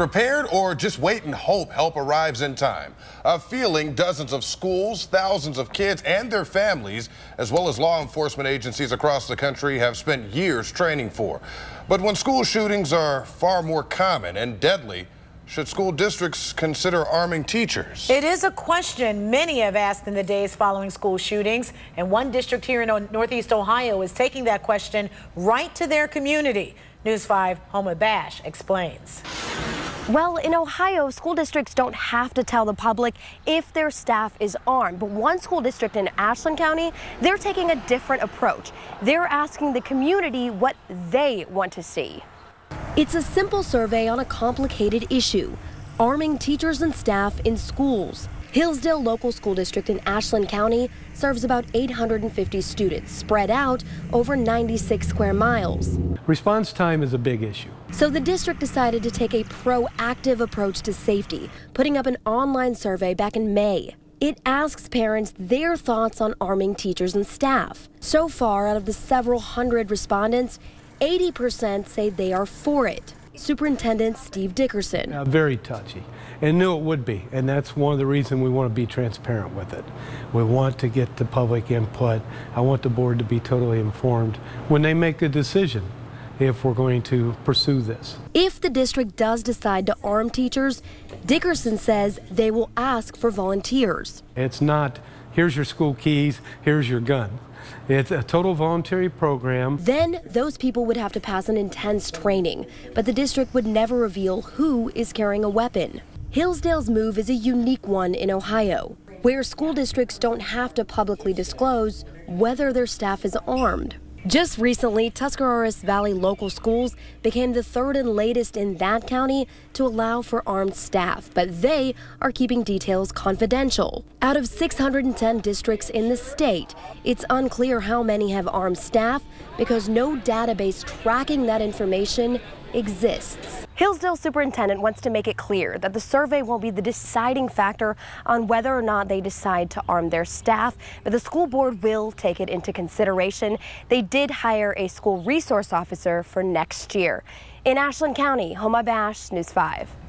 Prepared or just wait and hope help arrives in time. A feeling dozens of schools, thousands of kids and their families, as well as law enforcement agencies across the country have spent years training for. But when school shootings are far more common and deadly, should school districts consider arming teachers? It is a question many have asked in the days following school shootings, and one district here in Northeast Ohio is taking that question right to their community. News 5 Homa Bash explains. Well, in Ohio, school districts don't have to tell the public if their staff is armed. But one school district in Ashland County, they're taking a different approach. They're asking the community what they want to see. It's a simple survey on a complicated issue: arming teachers and staff in schools. Hillsdale Local School District in Ashland County serves about 850 students spread out over 96 square miles. Response time is a big issue. So the district decided to take a proactive approach to safety, putting up an online survey back in May. It asks parents their thoughts on arming teachers and staff. So far, out of the several hundred respondents, 80% say they are for it. Superintendent Steve Dickerson. Very touchy, and knew it would be, and that's one of the reasons we want to be transparent with it. We want to get the public input. I want the board to be totally informed when they make a decision if we're going to pursue this. If the district does decide to arm teachers, Dickerson says they will ask for volunteers. It's not, here's your school keys, here's your gun. It's a total voluntary program. Then those people would have to pass an intense training, but the district would never reveal who is carrying a weapon. Hillsdale's move is a unique one in Ohio, where school districts don't have to publicly disclose whether their staff is armed. Just recently, Tuscarawas Valley Local Schools became the third and latest in that county to allow for armed staff, but they are keeping details confidential. Out of 610 districts in the state, it's unclear how many have armed staff because no database tracking that information exists. Hillsdale superintendent wants to make it clear that the survey won't be the deciding factor on whether or not they decide to arm their staff, but the school board will take it into consideration. They did hire a school resource officer for next year. In Ashland County, Homa Bash, News 5.